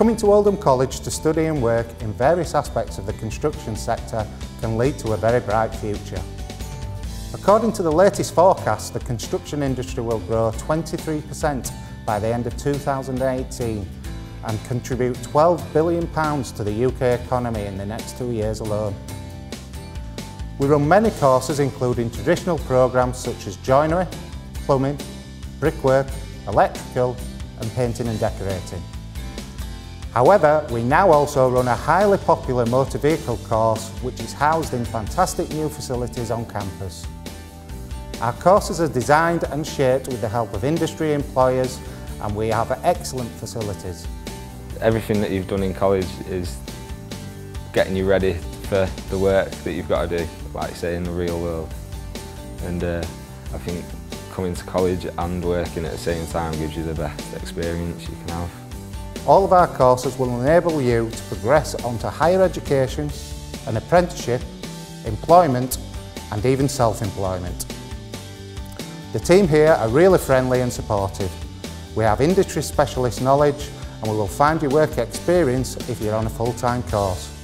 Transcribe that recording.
Coming to Oldham College to study and work in various aspects of the construction sector can lead to a very bright future. According to the latest forecast, the construction industry will grow 23% by the end of 2018 and contribute £12 billion to the UK economy in the next 2 years alone. We run many courses including traditional programmes such as joinery, plumbing, brickwork, electrical and painting and decorating. However, we now also run a highly popular motor vehicle course which is housed in fantastic new facilities on campus. Our courses are designed and shaped with the help of industry employers and we have excellent facilities. Everything that you've done in college is getting you ready for the work that you've got to do, like you say, in the real world. And I think coming to college and working at the same time gives you the best experience you can have. All of our courses will enable you to progress onto higher education, an apprenticeship, employment and even self-employment. The team here are really friendly and supportive. We have industry specialist knowledge and we will find you work experience if you're on a full-time course.